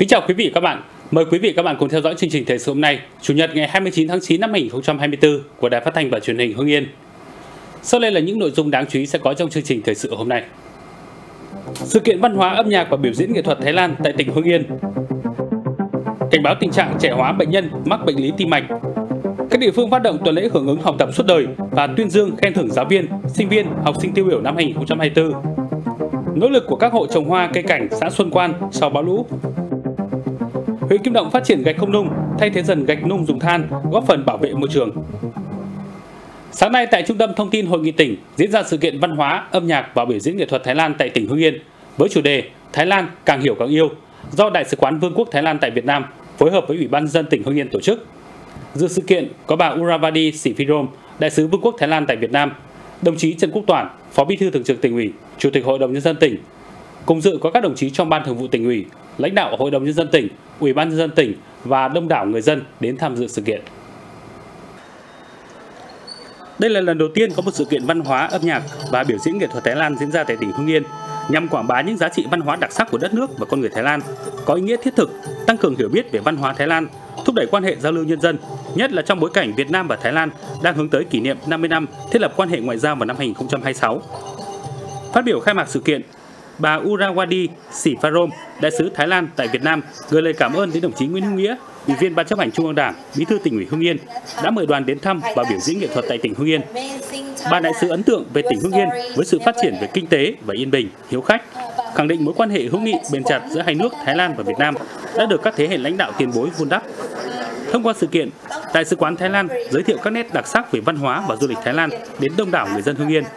Kính chào quý vị và các bạn. Mời quý vị và các bạn cùng theo dõi chương trình thời sự hôm nay, Chủ nhật ngày 29 tháng 9 năm 2024 của Đài Phát thanh và Truyền hình Hưng Yên. Sau đây là những nội dung đáng chú ý sẽ có trong chương trình thời sự hôm nay. Sự kiện văn hóa, âm nhạc và biểu diễn nghệ thuật Thái Lan tại tỉnh Hưng Yên. Cảnh báo tình trạng trẻ hóa bệnh nhân mắc bệnh lý tim mạch. Các địa phương phát động tuần lễ hưởng ứng học tập suốt đời và tuyên dương khen thưởng giáo viên, sinh viên, học sinh tiêu biểu năm 2024. Nỗ lực của các hộ trồng hoa cây cảnh xã Xuân Quan sau bão lũ. Huyện Kim Động phát triển gạch không nung, thay thế dần gạch nung dùng than, góp phần bảo vệ môi trường. Sáng nay tại Trung tâm Thông tin Hội nghị tỉnh diễn ra sự kiện văn hóa, âm nhạc và biểu diễn nghệ thuật Thái Lan tại tỉnh Hưng Yên với chủ đề Thái Lan càng hiểu càng yêu do Đại sứ quán Vương quốc Thái Lan tại Việt Nam phối hợp với Ủy ban nhân dân tỉnh Hưng Yên tổ chức. Dự sự kiện có bà Uravadi Siphirom, Đại sứ Vương quốc Thái Lan tại Việt Nam, đồng chí Trần Quốc Toản, Phó Bí thư Thường trực Tỉnh ủy, Chủ tịch Hội đồng nhân dân tỉnh. Cùng dự có các đồng chí trong Ban Thường vụ Tỉnh ủy, lãnh đạo Hội đồng nhân dân tỉnh, Ủy ban nhân dân tỉnh và đông đảo người dân đến tham dự sự kiện. Đây là lần đầu tiên có một sự kiện văn hóa, âm nhạc và biểu diễn nghệ thuật Thái Lan diễn ra tại tỉnh Hưng Yên nhằm quảng bá những giá trị văn hóa đặc sắc của đất nước và con người Thái Lan, có ý nghĩa thiết thực, tăng cường hiểu biết về văn hóa Thái Lan, thúc đẩy quan hệ giao lưu nhân dân, nhất là trong bối cảnh Việt Nam và Thái Lan đang hướng tới kỷ niệm 50 năm thiết lập quan hệ ngoại giao vào năm 2026. Phát biểu khai mạc sự kiện, bà Urawadi Siphirom, Đại sứ Thái Lan tại Việt Nam, gửi lời cảm ơn đến đồng chí Nguyễn Hữu Nghĩa, Ủy viên Ban chấp hành Trung ương Đảng, Bí thư Tỉnh ủy Hưng Yên đã mời đoàn đến thăm và biểu diễn nghệ thuật tại tỉnh Hưng Yên. Bà đại sứ ấn tượng về tỉnh Hưng Yên với sự phát triển về kinh tế và yên bình, hiếu khách, khẳng định mối quan hệ hữu nghị bền chặt giữa hai nước Thái Lan và Việt Nam đã được các thế hệ lãnh đạo tiền bối vun đắp. Thông qua sự kiện, Đại sứ quán Thái Lan giới thiệu các nét đặc sắc về văn hóa và du lịch Thái Lan đến đông đảo người dân Hưng Yên.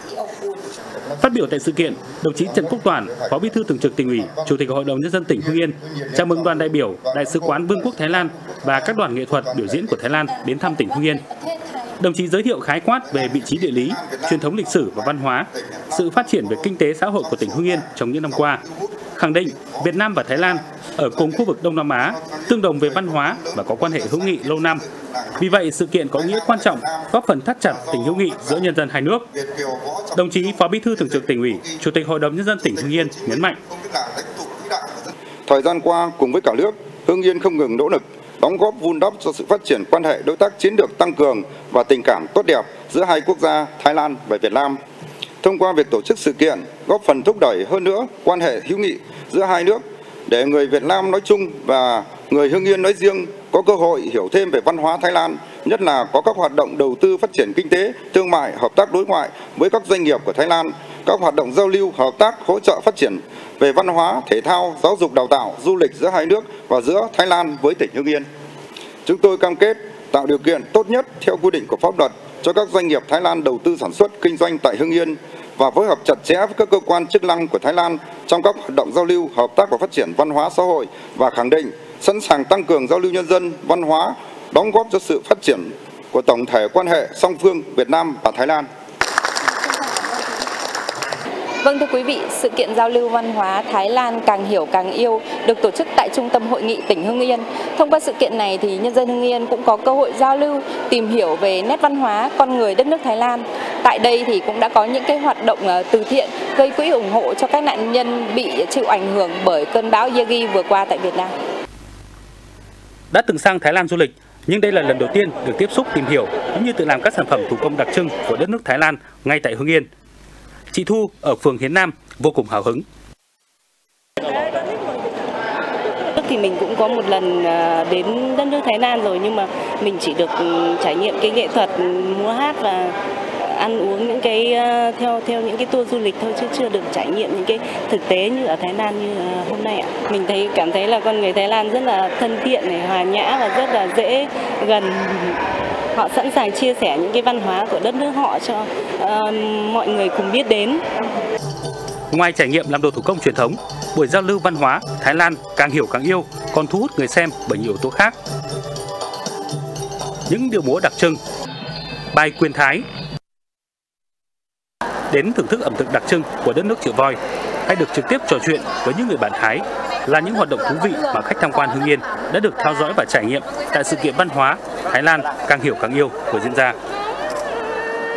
Phát biểu tại sự kiện, đồng chí Trần Quốc Toản, Phó Bí thư Thường trực Tỉnh ủy, Chủ tịch Hội đồng nhân dân tỉnh Hưng Yên chào mừng đoàn đại biểu Đại sứ quán Vương quốc Thái Lan và các đoàn nghệ thuật biểu diễn của Thái Lan đến thăm tỉnh Hưng Yên. Đồng chí giới thiệu khái quát về vị trí địa lý, truyền thống lịch sử và văn hóa, sự phát triển về kinh tế xã hội của tỉnh Hưng Yên trong những năm qua, khẳng định Việt Nam và Thái Lan ở cùng khu vực Đông Nam Á, tương đồng về văn hóa và có quan hệ hữu nghị lâu năm. Vì vậy, sự kiện có ý nghĩa quan trọng, góp phần thắt chặt tình hữu nghị giữa nhân dân hai nước. Đồng chí Phó Bí thư Thường trực Tỉnh ủy, Chủ tịch Hội đồng nhân dân tỉnh Hưng Yên nhấn mạnh: Thời gian qua, cùng với cả nước, Hưng Yên không ngừng nỗ lực đóng góp vun đắp cho sự phát triển quan hệ đối tác chiến lược tăng cường và tình cảm tốt đẹp giữa hai quốc gia Thái Lan và Việt Nam. Thông qua việc tổ chức sự kiện, góp phần thúc đẩy hơn nữa quan hệ hữu nghị giữa hai nước để người Việt Nam nói chung và người Hưng Yên nói riêng có cơ hội hiểu thêm về văn hóa Thái Lan, nhất là có các hoạt động đầu tư phát triển kinh tế, thương mại, hợp tác đối ngoại với các doanh nghiệp của Thái Lan, các hoạt động giao lưu, hợp tác, hỗ trợ phát triển về văn hóa, thể thao, giáo dục đào tạo, du lịch giữa hai nước và giữa Thái Lan với tỉnh Hưng Yên. Chúng tôi cam kết tạo điều kiện tốt nhất theo quy định của pháp luật cho các doanh nghiệp Thái Lan đầu tư sản xuất, kinh doanh tại Hưng Yên và phối hợp chặt chẽ với các cơ quan chức năng của Thái Lan trong các hoạt động giao lưu, hợp tác và phát triển văn hóa xã hội và khẳng định sẵn sàng tăng cường giao lưu nhân dân, văn hóa, đóng góp cho sự phát triển của tổng thể quan hệ song phương Việt Nam và Thái Lan. Vâng, thưa quý vị, sự kiện giao lưu văn hóa Thái Lan càng hiểu càng yêu được tổ chức tại Trung tâm Hội nghị tỉnh Hưng Yên. Thông qua sự kiện này thì nhân dân Hưng Yên cũng có cơ hội giao lưu, tìm hiểu về nét văn hóa, con người đất nước Thái Lan. Tại đây thì cũng đã có những cái hoạt động từ thiện gây quỹ ủng hộ cho các nạn nhân bị chịu ảnh hưởng bởi cơn bão Yagi vừa qua tại Việt Nam. Đã từng sang Thái Lan du lịch, nhưng đây là lần đầu tiên được tiếp xúc tìm hiểu cũng như tự làm các sản phẩm thủ công đặc trưng của đất nước Thái Lan ngay tại Hưng Yên. Chị Thu ở phường Hiến Nam vô cùng hào hứng. Thì mình cũng có một lần đến đất nước Thái Lan rồi, nhưng mà mình chỉ được trải nghiệm cái nghệ thuật múa hát và ăn uống những cái theo những cái tour du lịch thôi, chứ chưa được trải nghiệm những cái thực tế như ở Thái Lan như hôm nay ạ. Mình cảm thấy là con người Thái Lan rất là thân thiện này, hòa nhã và rất là dễ gần. Họ sẵn sàng chia sẻ những cái văn hóa của đất nước họ cho mọi người cùng biết đến. Ngoài trải nghiệm làm đồ thủ công truyền thống, buổi giao lưu văn hóa Thái Lan càng hiểu càng yêu còn thu hút người xem bởi nhiều yếu tố khác. Những điệu múa đặc trưng, bài quyền Thái, đến thưởng thức ẩm thực đặc trưng của đất nước Triệu Voi, hay được trực tiếp trò chuyện với những người bạn Thái là những hoạt động thú vị mà khách tham quan Hưng Yên đã được theo dõi và trải nghiệm tại sự kiện văn hóa Thái Lan càng hiểu càng yêu vừa diễn ra.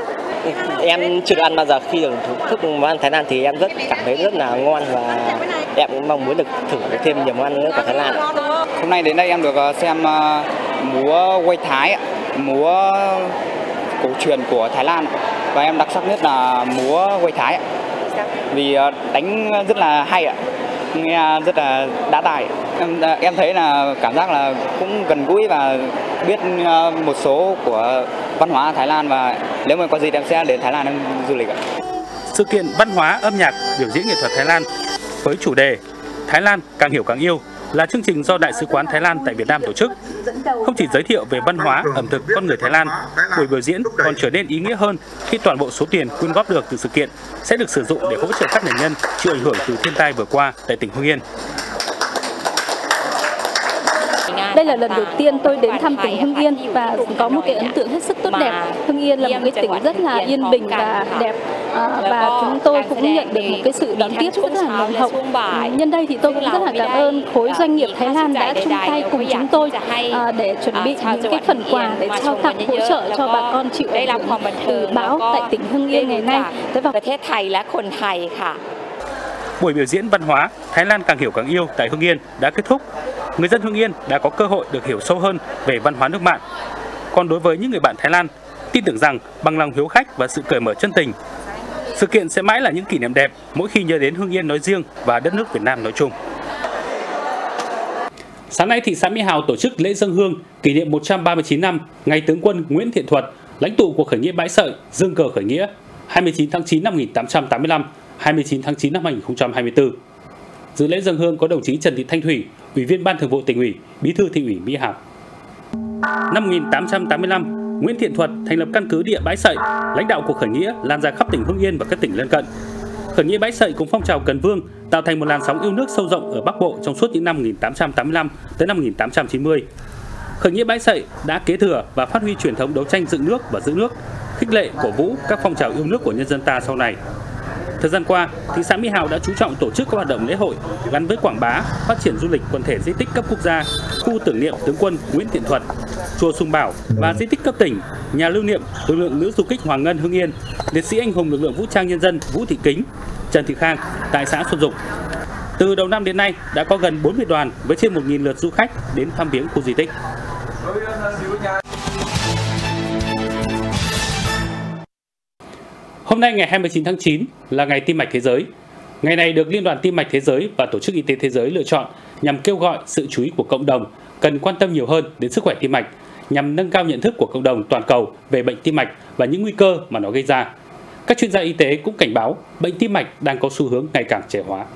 Em chưa được ăn bao giờ, khi được thưởng thức món ăn Thái Lan thì em cảm thấy rất là ngon và em cũng mong muốn được thử thêm nhiều món ăn nữa của Thái Lan. Hôm nay đến đây em được xem múa quay Thái, múa cổ truyền của Thái Lan, và em đặc sắc nhất là múa quay Thái vì đánh rất là hay ạ, nghe rất là đã tài. Em thấy là cảm giác là cũng gần gũi và biết một số của văn hóa Thái Lan, và nếu mà có gì em sẽ đến Thái Lan em du lịch ạ. Sự kiện văn hóa, âm nhạc, biểu diễn nghệ thuật Thái Lan với chủ đề Thái Lan càng hiểu càng yêu là chương trình do Đại sứ quán Thái Lan tại Việt Nam tổ chức. Không chỉ giới thiệu về văn hóa, ẩm thực, con người Thái Lan, buổi biểu diễn còn trở nên ý nghĩa hơn khi toàn bộ số tiền quyên góp được từ sự kiện sẽ được sử dụng để hỗ trợ các nạn nhân chịu ảnh hưởng từ thiên tai vừa qua tại tỉnh Hưng Yên. Đây là lần đầu tiên tôi đến thăm tỉnh Hưng Yên và có một cái ấn tượng hết sức tốt đẹp. Hưng Yên là một cái tỉnh rất là yên bình và đẹp, và chúng tôi cũng nhận được một cái sự đón tiếp rất là nồng hậu. Nhân đây thì tôi cũng rất là cảm ơn khối doanh nghiệp Thái Lan đã chung tay cùng chúng tôi để chuẩn bị những cái phần quà để trao tặng hỗ trợ cho bà con chịu ảnh hưởng từ bão tại tỉnh Hưng Yên ngày nay. Buổi biểu diễn văn hóa Thái Lan càng hiểu càng yêu tại Hưng Yên đã kết thúc. Người dân Hưng Yên đã có cơ hội được hiểu sâu hơn về văn hóa nước bạn. Còn đối với những người bạn Thái Lan, tin tưởng rằng bằng lòng hiếu khách và sự cởi mở chân tình, sự kiện sẽ mãi là những kỷ niệm đẹp mỗi khi nhớ đến Hưng Yên nói riêng và đất nước Việt Nam nói chung. Sáng nay, thị xã Mỹ Hào tổ chức lễ dâng hương kỷ niệm 139 năm ngày tướng quân Nguyễn Thiện Thuật, lãnh tụ cuộc khởi nghĩa Bãi Sợi, dương cờ khởi nghĩa 29 tháng 9 năm 1885, 29 tháng 9 năm 2024. Dự lễ dâng hương có đồng chí Trần Thị Thanh Thủy, Ủy viên Ban Thường vụ Tỉnh ủy, Bí thư Thị ủy Mỹ Hào. Năm 1885, Nguyễn Thiện Thuật thành lập căn cứ địa Bãi Sợi, lãnh đạo cuộc khởi nghĩa lan ra khắp tỉnh Hưng Yên và các tỉnh lân cận. Khởi nghĩa Bãi Sợi cùng phong trào Cần Vương tạo thành một làn sóng yêu nước sâu rộng ở Bắc Bộ trong suốt những năm 1885 tới năm 1890. Khởi nghĩa Bãi Sợi đã kế thừa và phát huy truyền thống đấu tranh dựng nước và giữ nước, khích lệ cổ vũ các phong trào yêu nước của nhân dân ta sau này. Thời gian qua, thị xã Mỹ Hào đã chú trọng tổ chức các hoạt động lễ hội gắn với quảng bá, phát triển du lịch quần thể di tích cấp quốc gia, khu tưởng niệm tướng quân Nguyễn Thiện Thuật, chùa Sùng Bảo và di tích cấp tỉnh, nhà lưu niệm lực lượng nữ du kích Hoàng Ngân Hưng Yên, liệt sĩ anh hùng lực lượng vũ trang nhân dân Vũ Thị Kính, Trần Thị Khang tại xã Xuân Dục. Từ đầu năm đến nay đã có gần 40 đoàn với trên 1.000 lượt du khách đến thăm viếng khu di tích. Hôm nay ngày 29 tháng 9 là ngày Tim mạch Thế giới. Ngày này được Liên đoàn Tim mạch Thế giới và Tổ chức Y tế Thế giới lựa chọn nhằm kêu gọi sự chú ý của cộng đồng cần quan tâm nhiều hơn đến sức khỏe tim mạch, nhằm nâng cao nhận thức của cộng đồng toàn cầu về bệnh tim mạch và những nguy cơ mà nó gây ra. Các chuyên gia y tế cũng cảnh báo bệnh tim mạch đang có xu hướng ngày càng trẻ hóa.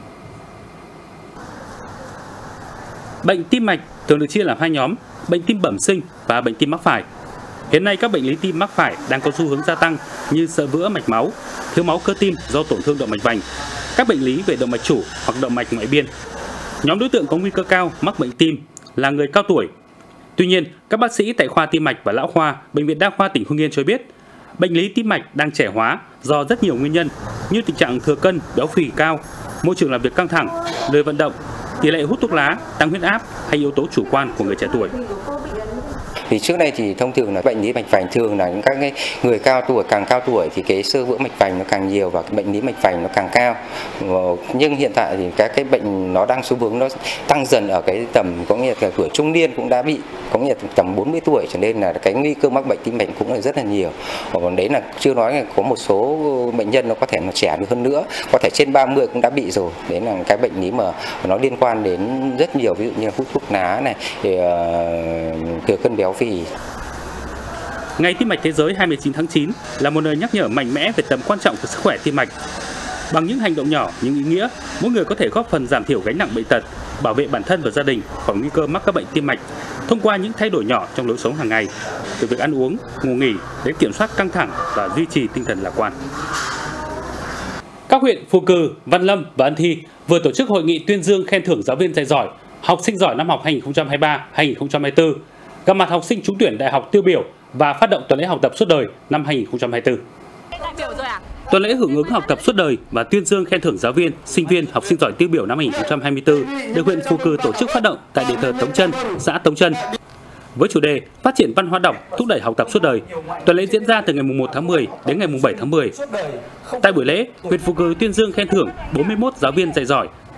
Bệnh tim mạch thường được chia làm hai nhóm, bệnh tim bẩm sinh và bệnh tim mắc phải. Hiện nay các bệnh lý tim mắc phải đang có xu hướng gia tăng như sơ vữa mạch máu, thiếu máu cơ tim do tổn thương động mạch vành, các bệnh lý về động mạch chủ hoặc động mạch ngoại biên. Nhóm đối tượng có nguy cơ cao mắc bệnh tim là người cao tuổi. Tuy nhiên, các bác sĩ tại khoa tim mạch và lão khoa Bệnh viện Đa khoa tỉnh Hưng Yên cho biết, bệnh lý tim mạch đang trẻ hóa do rất nhiều nguyên nhân như tình trạng thừa cân, béo phì cao, môi trường làm việc căng thẳng, lười vận động, tỷ lệ hút thuốc lá, tăng huyết áp hay yếu tố chủ quan của người trẻ tuổi. Thì trước đây thì thông thường là bệnh lý mạch vành thường là các cái người cao tuổi, càng cao tuổi thì cái sơ vữa mạch vành nó càng nhiều và cái bệnh lý mạch vành nó càng cao. Nhưng hiện tại thì các cái bệnh nó đang xu hướng nó tăng dần ở cái tầm có nghĩa là tuổi trung niên cũng đã bị, có nghĩa là tầm 40 tuổi cho nên là cái nguy cơ mắc bệnh tim mạch cũng là rất là nhiều. Còn đấy là chưa nói là có một số bệnh nhân nó có thể nó trẻ được hơn nữa, có thể trên 30 cũng đã bị rồi. Đấy là cái bệnh lý mà nó liên quan đến rất nhiều, ví dụ như là hút thuốc lá này, thừa cân béo phì. Ngày Tim mạch Thế giới 29 tháng 9 là một lời nhắc nhở mạnh mẽ về tầm quan trọng của sức khỏe tim mạch. Bằng những hành động nhỏ nhưng ý nghĩa, mỗi người có thể góp phần giảm thiểu gánh nặng bệnh tật, bảo vệ bản thân và gia đình khỏi nguy cơ mắc các bệnh tim mạch thông qua những thay đổi nhỏ trong lối sống hàng ngày, từ việc ăn uống, ngủ nghỉ đến kiểm soát căng thẳng và duy trì tinh thần lạc quan. Các huyện Phù Cừ, Văn Lâm và Ân Thi vừa tổ chức hội nghị tuyên dương khen thưởng giáo viên dạy giỏi, học sinh giỏi năm học 2023-2024, gặp mặt học sinh trúng tuyển đại học tiêu biểu và phát động tuần lễ học tập suốt đời năm 2024. Tuần lễ hưởng ứng học tập suốt đời và tuyên dương khen thưởng giáo viên, sinh viên, học sinh giỏi tiêu biểu năm 2024 được huyện Phù Cừ tổ chức phát động tại đền thờ Tống Trân, xã Tống Trân. Với chủ đề phát triển văn hóa đọc, thúc đẩy học tập suốt đời, tuần lễ diễn ra từ ngày 1 tháng 10 đến ngày 7 tháng 10. Tại buổi lễ, huyện Phù Cừ tuyên dương khen thưởng 41 giáo viên dạy giỏi,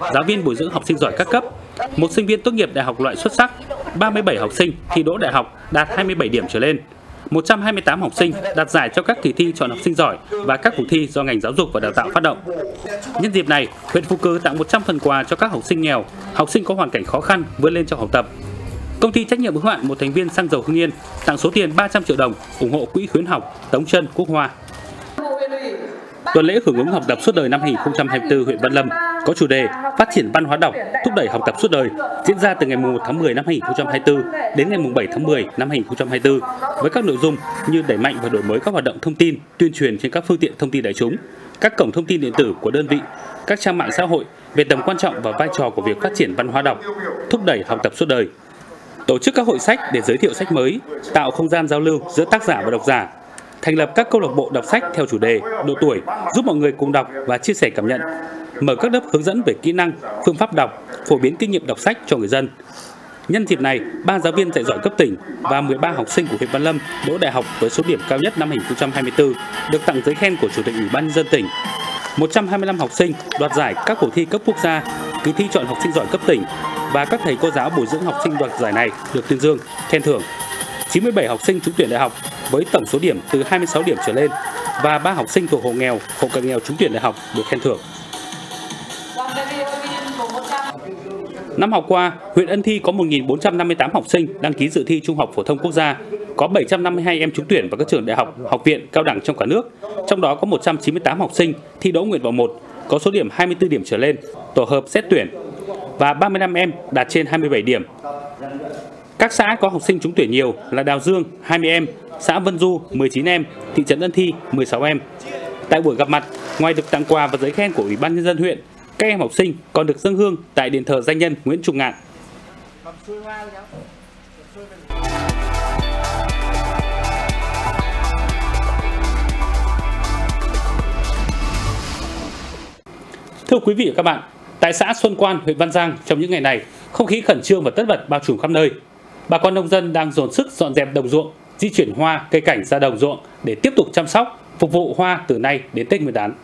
giáo viên bồi dưỡng học sinh giỏi các cấp, 1 sinh viên tốt nghiệp đại học loại xuất sắc, 37 học sinh thi đỗ đại học đạt 27 điểm trở lên, 128 học sinh đạt giải cho các kỳ thi chọn học sinh giỏi và các cuộc thi do ngành giáo dục và đào tạo phát động. Nhân dịp này, huyện Phú Cừ tặng 100 phần quà cho các học sinh nghèo, học sinh có hoàn cảnh khó khăn vươn lên trong học tập. Công ty trách nhiệm hữu hạn một thành viên xăng dầu Hưng Yên tặng số tiền 300 triệu đồng ủng hộ quỹ khuyến học Tống Trân Quốc Hoa. Tuần lễ hưởng ứng học tập suốt đời năm 2024 huyện Văn Lâm có chủ đề Phát triển văn hóa đọc, thúc đẩy học tập suốt đời diễn ra từ ngày 1 tháng 10 năm 2024 đến ngày 7 tháng 10 năm 2024 với các nội dung như đẩy mạnh và đổi mới các hoạt động thông tin, tuyên truyền trên các phương tiện thông tin đại chúng, các cổng thông tin điện tử của đơn vị, các trang mạng xã hội về tầm quan trọng và vai trò của việc phát triển văn hóa đọc, thúc đẩy học tập suốt đời. Tổ chức các hội sách để giới thiệu sách mới, tạo không gian giao lưu giữa tác giả và độc giả, thành lập các câu lạc bộ đọc sách theo chủ đề, độ tuổi, giúp mọi người cùng đọc và chia sẻ cảm nhận, mở các lớp hướng dẫn về kỹ năng, phương pháp đọc, phổ biến kinh nghiệm đọc sách cho người dân. Nhân dịp này, 3 giáo viên dạy giỏi cấp tỉnh và 13 học sinh của huyện Văn Lâm đỗ đại học với số điểm cao nhất năm 2024 được tặng giấy khen của Chủ tịch Ủy ban nhân dân tỉnh. 125 học sinh đoạt giải các cuộc thi cấp quốc gia, kỳ thi chọn học sinh giỏi cấp tỉnh và các thầy cô giáo bồi dưỡng học sinh đoạt giải này được tuyên dương, khen thưởng. 97 học sinh trúng tuyển đại học với tổng số điểm từ 26 điểm trở lên và 3 học sinh thuộc hộ nghèo, hộ cận nghèo trúng tuyển đại học được khen thưởng. Năm học qua, huyện Ân Thi có 1.458 học sinh đăng ký dự thi Trung học phổ thông quốc gia, có 752 em trúng tuyển vào các trường đại học, học viện, cao đẳng trong cả nước. Trong đó có 198 học sinh thi đỗ nguyện vọng 1, có số điểm 24 điểm trở lên, tổ hợp xét tuyển và 35 em đạt trên 27 điểm. Các xã có học sinh trúng tuyển nhiều là Đào Dương 20 em, xã Vân Du 19 em, thị trấn Ân Thi 16 em. Tại buổi gặp mặt, ngoài được tặng quà và giấy khen của Ủy ban nhân dân huyện, các em học sinh còn được dâng hương tại đền thờ danh nhân Nguyễn Trung Ngạn. Thưa quý vị và các bạn, tại xã Xuân Quan, huyện Văn Giang trong những ngày này, không khí khẩn trương và tất bật bao trùm khắp nơi. Bà con nông dân đang dồn sức dọn dẹp đồng ruộng, di chuyển hoa, cây cảnh ra đồng ruộng để tiếp tục chăm sóc, phục vụ hoa từ nay đến Tết Nguyên đán.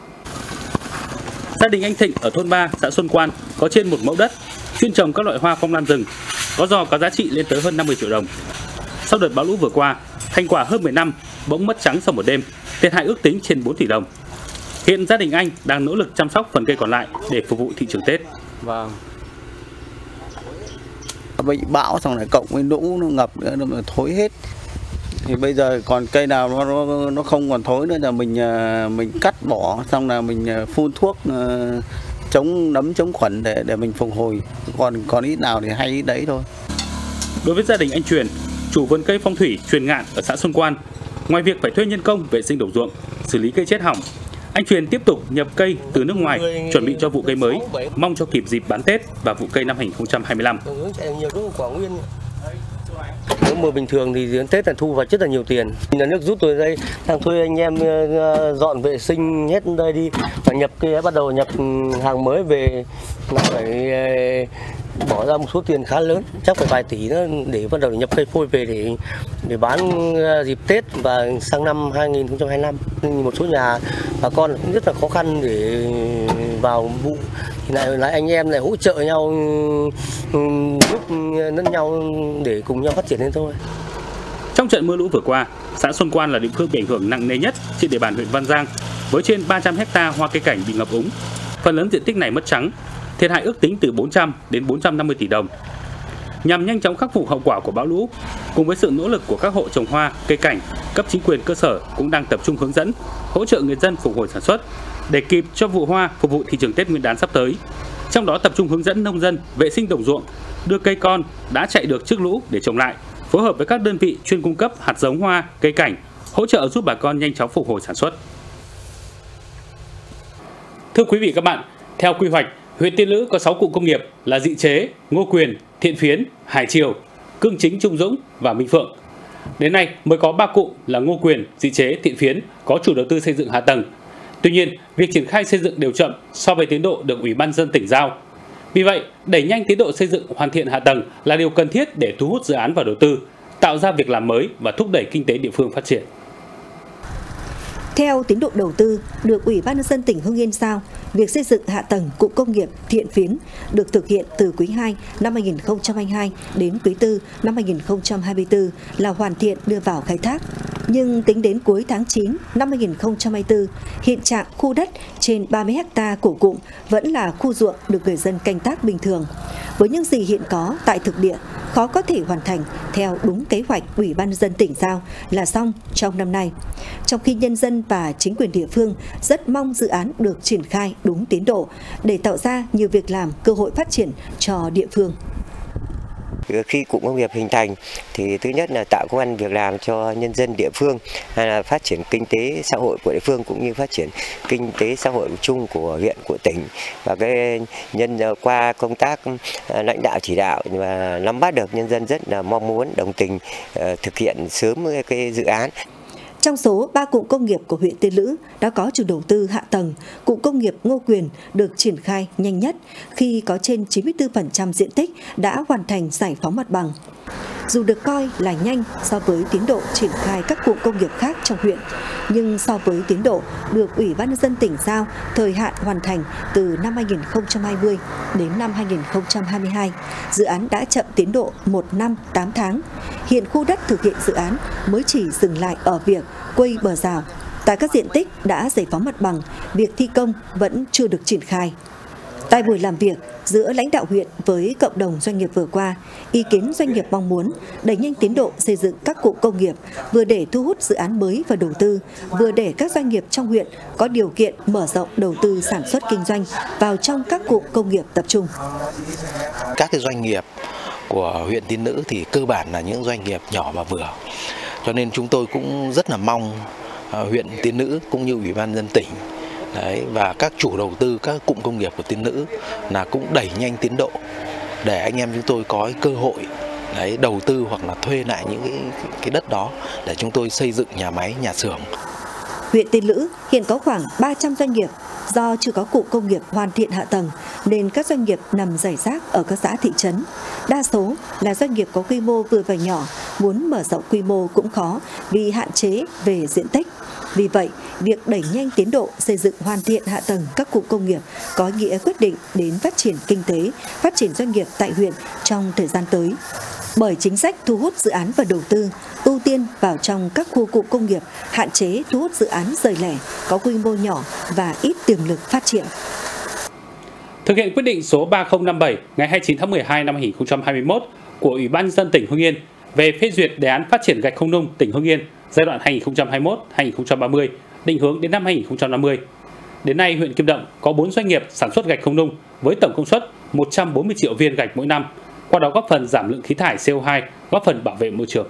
Gia đình anh Thịnh ở thôn 3, xã Xuân Quan có trên 1 mẫu đất, chuyên trồng các loại hoa phong lan rừng, có giò có giá trị lên tới hơn 50 triệu đồng. Sau đợt bão lũ vừa qua, thành quả hơn 10 năm bỗng mất trắng sau một đêm, thiệt hại ước tính trên 4 tỷ đồng. Hiện gia đình anh đang nỗ lực chăm sóc phần cây còn lại để phục vụ thị trường Tết. Vâng. Bị bão xong lại cộng với lũ nó ngập nữa nó thối hết. Thì bây giờ còn cây nào nó không còn thối nữa là mình cắt bỏ, xong là mình phun thuốc chống nấm chống khuẩn để mình phục hồi. Còn ít nào thì hay ít đấy thôi. Đối với gia đình anh Truyền, chủ vườn cây phong thủy Truyền Ngạn ở xã Xuân Quan, ngoài việc phải thuê nhân công vệ sinh đồng ruộng, xử lý cây chết hỏng, anh Truyền tiếp tục nhập cây từ nước ngoài, chuẩn bị cho vụ cây mới, mong cho kịp dịp bán Tết và vụ cây năm 2025. Nếu mùa bình thường thì đến Tết là thu vào rất là nhiều tiền. Nhà nước rút từ đây, đang thuê anh em dọn vệ sinh hết đây đi, và nhập cây bắt đầu nhập hàng mới về là phải bỏ ra một số tiền khá lớn, chắc phải vài tỷ nữa để bắt đầu nhập cây phôi về để bán dịp Tết và sang năm 2025. Một số nhà bà con cũng rất là khó khăn để vào vụ, thì lại anh em lại hỗ trợ nhau, giúp lẫn nhau để cùng nhau phát triển lên thôi. Trong trận mưa lũ vừa qua, xã Xuân Quan là địa phương bị ảnh hưởng nặng nề nhất trên địa bàn huyện Văn Giang, với trên 300 ha hoa cây cảnh bị ngập úng. Phần lớn diện tích này mất trắng, thiệt hại ước tính từ 400 đến 450 tỷ đồng. Nhằm nhanh chóng khắc phục hậu quả của bão lũ, cùng với sự nỗ lực của các hộ trồng hoa, cây cảnh, cấp chính quyền cơ sở cũng đang tập trung hướng dẫn, hỗ trợ người dân phục hồi sản xuất để kịp cho vụ hoa phục vụ thị trường Tết Nguyên đán sắp tới. Trong đó tập trung hướng dẫn nông dân vệ sinh đồng ruộng, đưa cây con đã chạy được trước lũ để trồng lại, phối hợp với các đơn vị chuyên cung cấp hạt giống hoa, cây cảnh, hỗ trợ giúp bà con nhanh chóng phục hồi sản xuất. Thưa quý vị và các bạn, theo quy hoạch, huyện Tiên Lữ có 6 cụm công nghiệp là Dị Chế, Ngô Quyền, Thiện Phiến, Hải Triều, Cương Chính, Trung Dũng và Minh Phượng. Đến nay mới có 3 cụm là Ngô Quyền, Dị Chế, Thiện Phiến có chủ đầu tư xây dựng hạ tầng. Tuy nhiên, việc triển khai xây dựng đều chậm so với tiến độ được Ủy ban nhân dân tỉnh giao. Vì vậy, đẩy nhanh tiến độ xây dựng hoàn thiện hạ tầng là điều cần thiết để thu hút dự án vào đầu tư, tạo ra việc làm mới và thúc đẩy kinh tế địa phương phát triển. Theo tiến độ đầu tư được Ủy ban nhân dân tỉnh Hưng Yên giao, Việc xây dựng hạ tầng cụm công nghiệp Thiện Phiến được thực hiện từ quý 2 năm 2022 đến quý 4 năm 2024 là hoàn thiện đưa vào khai thác. Nhưng tính đến cuối tháng 9 năm 2024, hiện trạng khu đất trên 30 ha của cụm vẫn là khu ruộng được người dân canh tác bình thường. Với những gì hiện có tại thực địa, khó có thể hoàn thành theo đúng kế hoạch Ủy ban nhân dân tỉnh giao là xong trong năm nay. Trong khi nhân dân và chính quyền địa phương rất mong dự án được triển khai đúng tiến độ để tạo ra nhiều việc làm, cơ hội phát triển cho địa phương. Khi cụm công nghiệp hình thành thì thứ nhất là tạo công ăn việc làm cho nhân dân địa phương, hay là phát triển kinh tế xã hội của địa phương cũng như phát triển kinh tế xã hội chung của huyện, của tỉnh. Và cái qua công tác lãnh đạo chỉ đạo và nắm bắt được nhân dân rất là mong muốn đồng tình thực hiện sớm cái dự án. Trong số 3 cụm công nghiệp của huyện Tiên Lữ đã có chủ đầu tư hạ tầng, cụm công nghiệp Ngô Quyền được triển khai nhanh nhất khi có trên 94% diện tích đã hoàn thành giải phóng mặt bằng. Dù được coi là nhanh so với tiến độ triển khai các cụm công nghiệp khác trong huyện, nhưng so với tiến độ được Ủy ban nhân dân tỉnh giao thời hạn hoàn thành từ năm 2020 đến năm 2022, dự án đã chậm tiến độ 1 năm 8 tháng. Hiện khu đất thực hiện dự án mới chỉ dừng lại ở việc quây bờ rào. Tại các diện tích đã giải phóng mặt bằng, việc thi công vẫn chưa được triển khai. Tại buổi làm việc giữa lãnh đạo huyện với cộng đồng doanh nghiệp vừa qua, ý kiến doanh nghiệp mong muốn đẩy nhanh tiến độ xây dựng các cụm công nghiệp, vừa để thu hút dự án mới và đầu tư, vừa để các doanh nghiệp trong huyện có điều kiện mở rộng đầu tư sản xuất kinh doanh vào trong các cụm công nghiệp tập trung. Các cái doanh nghiệp của huyện Tiên Lữ thì cơ bản là những doanh nghiệp nhỏ và vừa. Cho nên chúng tôi cũng rất là mong huyện Tiên Lữ cũng như Ủy ban nhân dân tỉnh và các chủ đầu tư các cụm công nghiệp của Tiên Lữ là cũng đẩy nhanh tiến độ để anh em chúng tôi có cơ hội đầu tư hoặc là thuê lại những cái đất đó để chúng tôi xây dựng nhà máy, nhà xưởng. Huyện Tiên Lữ hiện có khoảng 300 doanh nghiệp. Do chưa có cụm công nghiệp hoàn thiện hạ tầng nên các doanh nghiệp nằm rải rác ở các xã thị trấn. Đa số là doanh nghiệp có quy mô vừa và nhỏ, muốn mở rộng quy mô cũng khó vì hạn chế về diện tích. Vì vậy, việc đẩy nhanh tiến độ xây dựng hoàn thiện hạ tầng các cụm công nghiệp có ý nghĩa quyết định đến phát triển kinh tế, phát triển doanh nghiệp tại huyện trong thời gian tới. Bởi chính sách thu hút dự án và đầu tư, ưu tiên vào trong các khu cụm công nghiệp, hạn chế thu hút dự án rời lẻ, có quy mô nhỏ và ít tiềm lực phát triển. Thực hiện quyết định số 3057 ngày 29 tháng 12 năm 2021 của Ủy ban nhân dân tỉnh Hưng Yên về phê duyệt đề án phát triển gạch không nung tỉnh Hưng Yên giai đoạn 2021-2030, định hướng đến năm 2050. Đến nay, huyện Kim Động có 4 doanh nghiệp sản xuất gạch không nung với tổng công suất 140 triệu viên gạch mỗi năm, qua đó góp phần giảm lượng khí thải CO2, góp phần bảo vệ môi trường.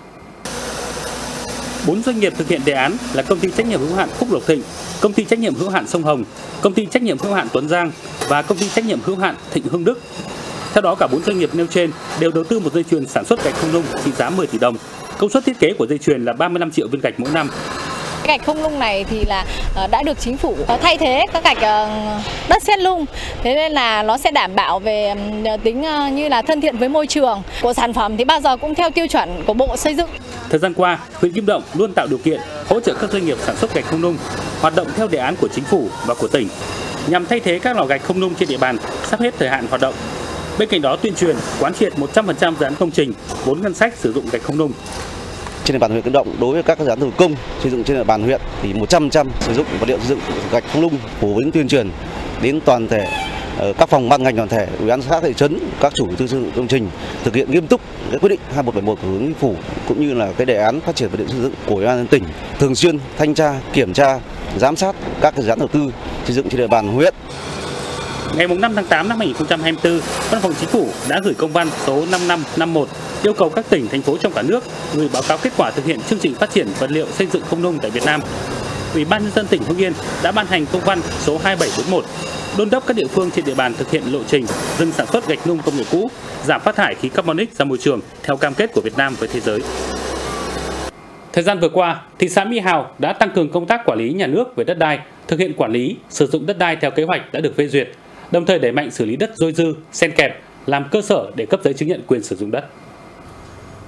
4 doanh nghiệp thực hiện đề án là công ty trách nhiệm hữu hạn Phúc Lộc Thịnh, công ty trách nhiệm hữu hạn Sông Hồng, công ty trách nhiệm hữu hạn Tuấn Giang và công ty trách nhiệm hữu hạn Thịnh Hưng Đức. Theo đó, cả 4 doanh nghiệp nêu trên đều đầu tư một dây chuyền sản xuất gạch không nung trị giá 10 tỷ đồng. Công suất thiết kế của dây chuyền là 35 triệu viên gạch mỗi năm. Gạch không nung này thì là đã được chính phủ thay thế các gạch đất sét nung, thế nên là nó sẽ đảm bảo về tính như là thân thiện với môi trường. Của sản phẩm thì bao giờ cũng theo tiêu chuẩn của Bộ Xây dựng. Thời gian qua, huyện Kim Động luôn tạo điều kiện hỗ trợ các doanh nghiệp sản xuất gạch không nung hoạt động theo đề án của chính phủ và của tỉnh, nhằm thay thế các lò gạch không nung trên địa bàn sắp hết thời hạn hoạt động. Bên cạnh đó, tuyên truyền quán triệt 100% dự án công trình vốn ngân sách sử dụng gạch không nung. Trên địa bàn huyện Kim Động, đối với các dự án đầu tư công xây dựng trên địa bàn huyện thì 100% sử dụng vật liệu xây dựng gạch không nung, phổ biến tuyên truyền đến toàn thể các phòng ban ngành đoàn thể, ủy ban xã thị trấn, các chủ đầu tư xây dựng công trình thực hiện nghiêm túc cái quyết định 2171 của Chính phủ cũng như là cái đề án phát triển vật liệu xây dựng của Ủy ban nhân dân tỉnh, thường xuyên thanh tra, kiểm tra, giám sát các dự án đầu tư xây dựng trên địa bàn huyện. Ngày 5 tháng 8 năm 2024, Văn phòng Chính phủ đã gửi công văn số 5551 yêu cầu các tỉnh, thành phố trong cả nước gửi báo cáo kết quả thực hiện chương trình phát triển vật liệu xây dựng không nung tại Việt Nam. Ủy ban nhân dân tỉnh Hưng Yên đã ban hành công văn số 2741 đôn đốc các địa phương trên địa bàn thực hiện lộ trình dừng sản xuất gạch nung công nghệ cũ, giảm phát thải khí carbonic ra môi trường theo cam kết của Việt Nam với thế giới. Thời gian vừa qua, thị xã Mỹ Hào đã tăng cường công tác quản lý nhà nước về đất đai, thực hiện quản lý, sử dụng đất đai theo kế hoạch đã được phê duyệt, đồng thời đẩy mạnh xử lý đất dôi dư, xen kẹt, làm cơ sở để cấp giấy chứng nhận quyền sử dụng đất.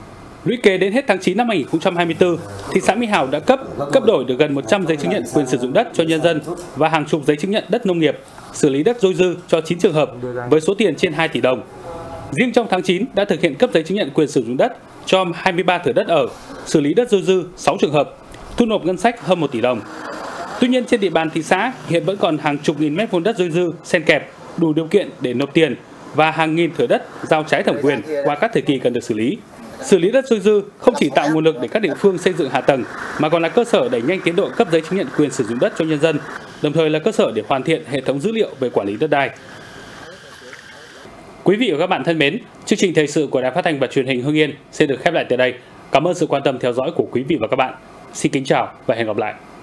Lũy kế đến hết tháng 9 năm 2024, thị xã Mỹ Hào đã cấp đổi được gần 100 giấy chứng nhận quyền sử dụng đất cho nhân dân và hàng chục giấy chứng nhận đất nông nghiệp, xử lý đất dôi dư cho 9 trường hợp với số tiền trên 2 tỷ đồng. Riêng trong tháng 9 đã thực hiện cấp giấy chứng nhận quyền sử dụng đất cho 23 thửa đất ở, xử lý đất dôi dư 6 trường hợp, thu nộp ngân sách hơn 1 tỷ đồng. Tuy nhiên trên địa bàn thị xã hiện vẫn còn hàng chục nghìn mét vuông đất dôi dư, xen kẹp, đủ điều kiện để nộp tiền và hàng nghìn thửa đất giao trái thẩm quyền qua các thời kỳ cần được xử lý. Xử lý đất dôi dư không chỉ tạo nguồn lực để các địa phương xây dựng hạ tầng mà còn là cơ sở đẩy nhanh tiến độ cấp giấy chứng nhận quyền sử dụng đất cho nhân dân, đồng thời là cơ sở để hoàn thiện hệ thống dữ liệu về quản lý đất đai. Quý vị và các bạn thân mến, chương trình thời sự của Đài Phát thanh và Truyền hình Hưng Yên sẽ được khép lại tại đây. Cảm ơn sự quan tâm theo dõi của quý vị và các bạn. Xin kính chào và hẹn gặp lại.